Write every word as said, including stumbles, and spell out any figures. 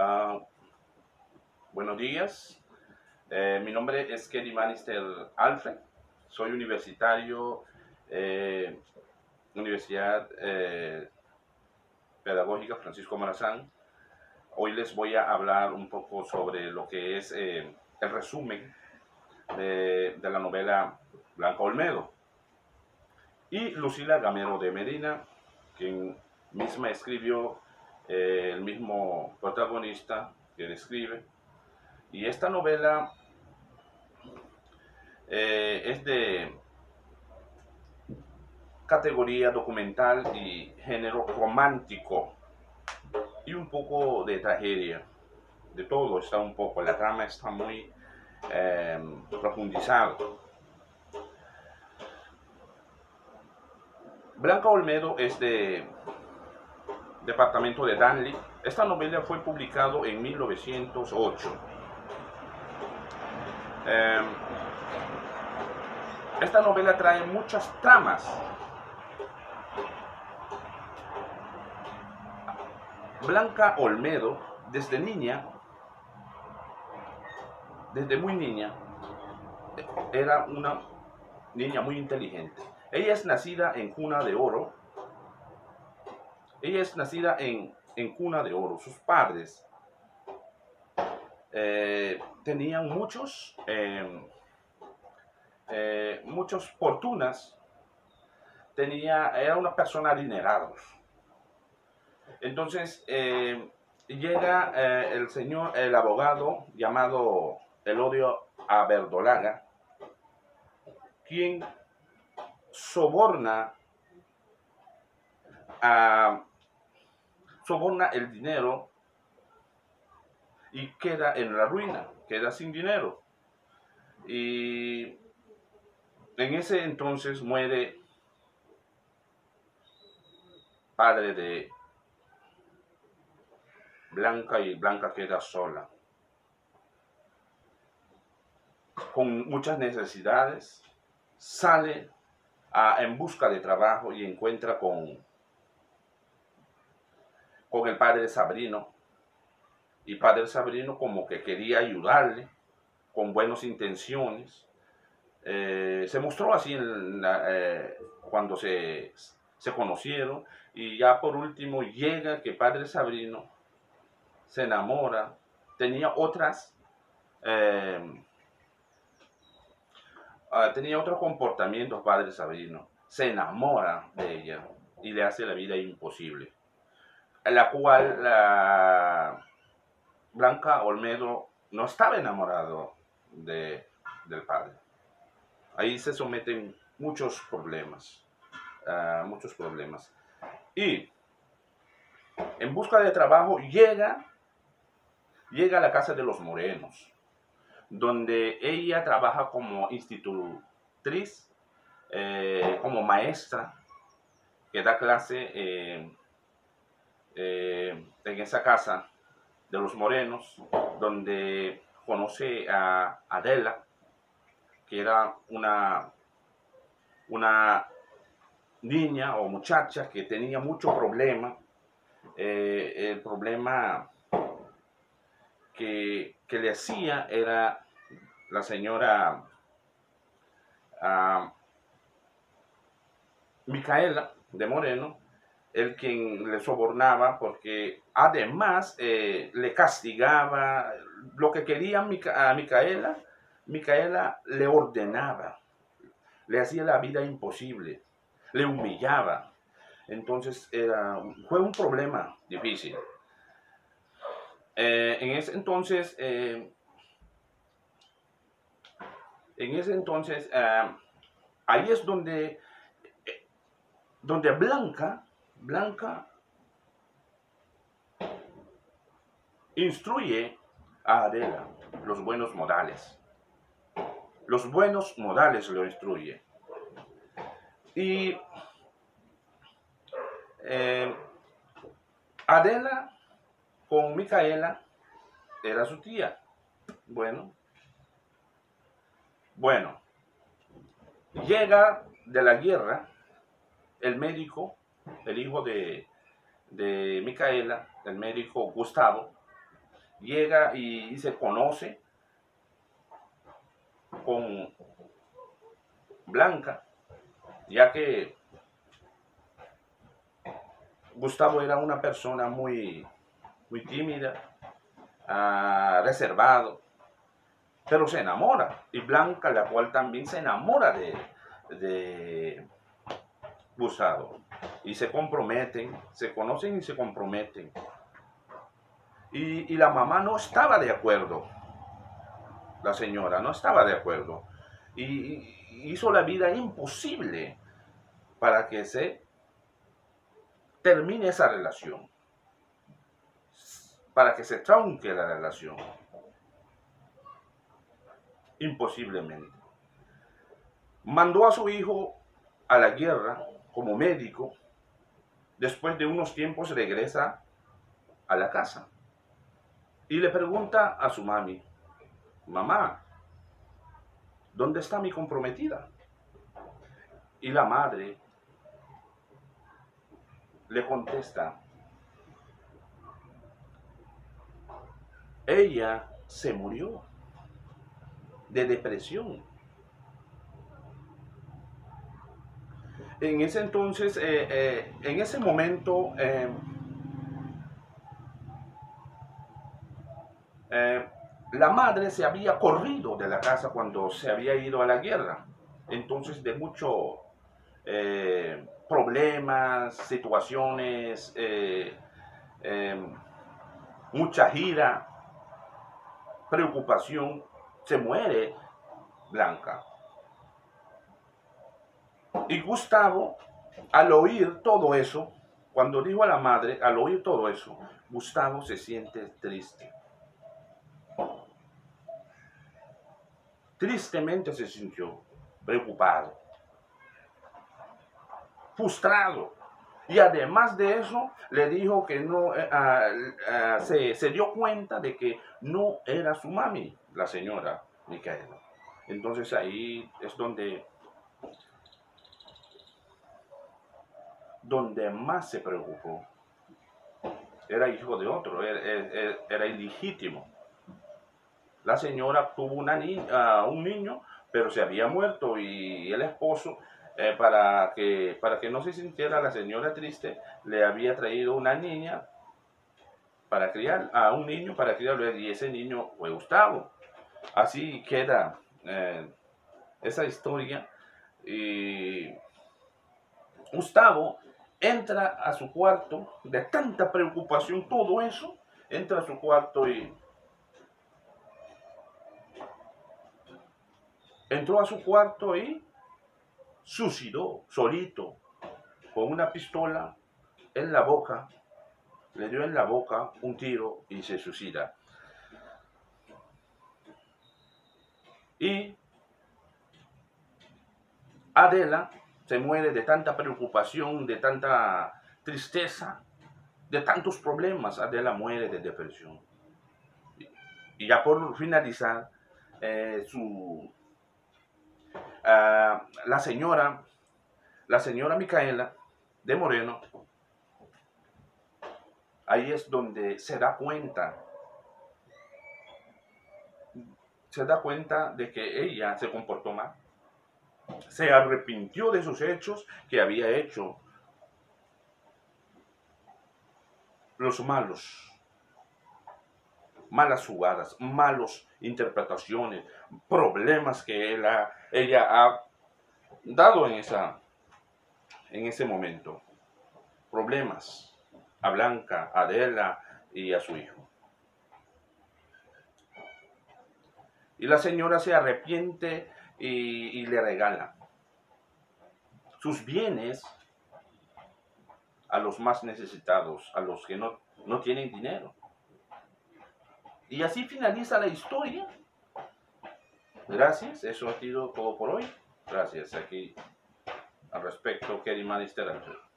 Ah, buenos días. Eh, mi nombre es Kelly Manister Alfred. Soy universitario, eh, Universidad eh, Pedagógica Francisco Morazán. Hoy les voy a hablar un poco sobre lo que es eh, el resumen de, de la novela Blanca Olmedo. Y Lucila Gamero de Medina, quien misma escribió, eh, el mismo protagonista que describe. Y esta novela eh, es de categoría documental y género romántico y un poco de tragedia. De todo está un poco, la trama está muy eh, profundizada. Blanca Olmedo es de departamento de Danlí. Esta novela fue publicada en mil novecientos ocho. Eh, esta novela trae muchas tramas. Blanca Olmedo, desde niña, desde muy niña, era una niña muy inteligente. Ella es nacida en cuna de oro. Ella es nacida en, en cuna de oro. Sus padres eh, tenían muchos, eh, eh, muchas fortunas. Tenía, era una persona adinerada. Entonces eh, llega eh, el señor, el abogado llamado Elodio Aberdolaga, quien soborna a, soborna el dinero y queda en la ruina, queda sin dinero. Y en ese entonces muere padre de Blanca y Blanca queda sola, con muchas necesidades. Sale a, en busca de trabajo y encuentra con, con el padre Sabrino. Y padre Sabrino como que quería ayudarle con buenas intenciones. Eh, se mostró así en la, eh, cuando se, se conocieron. Y ya por último llega que padre Sabrino se enamora. Tenía otras eh, uh, tenía otros comportamientos padre Sabrino. Se enamora de ella y le hace la vida imposible, en la cual la Blanca Olmedo no estaba enamorado de, del padre. Ahí se someten muchos problemas, uh, muchos problemas. Y en busca de trabajo llega, llega a la casa de los Morenos, donde ella trabaja como institutriz, eh, como maestra, que da clase eh, eh, en esa casa de los Morenos, donde conoce a Adela, que era una, una niña o muchacha que tenía mucho problema. Eh, el problema que, que le hacía era la señora uh, Micaela de Moreno, el quien le sobornaba, porque además eh, le castigaba. Lo que quería a Micaela, Micaela le ordenaba, le hacía la vida imposible, le humillaba. Entonces era, fue un problema difícil. Eh, en ese entonces, eh, en ese entonces, eh, ahí es donde, eh, donde Blanca, Blanca instruye a Adela los buenos modales. Los buenos modales lo instruye. Y eh, Adela con Micaela era su tía. Bueno, bueno, llega de la guerra el médico, el hijo de, de Micaela, el médico Gustavo, llega y, y se conoce con Blanca, ya que Gustavo era una persona muy, muy tímida, uh, reservado, pero se enamora. Y Blanca, la cual también se enamora de, de Gustavo. Y se comprometen, se conocen y se comprometen. Y, y la mamá no estaba de acuerdo. La señora no estaba de acuerdo. Y, y hizo la vida imposible para que se termine esa relación. Para que se trunque la relación. Imposiblemente. Mandó a su hijo a la guerra como médico. Después de unos tiempos regresa a la casa. Y le pregunta a su mami, mamá, ¿dónde está mi comprometida? Y la madre le contesta, ella se murió de depresión. En ese entonces, eh, eh, en ese momento, eh, eh, la madre se había corrido de la casa cuando se había ido a la guerra. Entonces, de muchos eh, problemas, situaciones, eh, eh, mucha gira, preocupación, se muere Blanca. Y Gustavo, al oír todo eso, cuando dijo a la madre, al oír todo eso, Gustavo se siente triste. Tristemente se sintió preocupado, frustrado. Y además de eso, le dijo que no, uh, uh, se, se dio cuenta de que no era su mami, la señora Micaela. Entonces ahí es donde, donde más se preocupó. Era hijo de otro, era, era, era ilegítimo. La señora tuvo una ni uh, un niño, pero se había muerto y el esposo, eh, para, que, para que no se sintiera la señora triste, le había traído una niña para criar, a un niño para criarlo, y ese niño fue Gustavo. Así queda eh, esa historia. Y Gustavo entra a su cuarto, de tanta preocupación, todo eso, entra a su cuarto y entró a su cuarto y suicidó solito, con una pistola en la boca, le dio en la boca un tiro y se suicida. Y Adela se muere de tanta preocupación, de tanta tristeza, de tantos problemas. Adela muere de depresión. Y ya por finalizar, eh, su, uh, la señora, la señora Micaela de Moreno, ahí es donde se da cuenta, se da cuenta de que ella se comportó mal. Se arrepintió de sus hechos que había hecho, los malos, malas jugadas, malas interpretaciones, problemas que ella, ella ha dado en, esa, en ese momento. Problemas a Blanca, a Adela y a su hijo. Y la señora se arrepiente y, y le regala sus bienes a los más necesitados, a los que no, no tienen dinero. Y así finaliza la historia. Gracias, eso ha sido todo por hoy. Gracias. Aquí al respecto, Kerry Manister.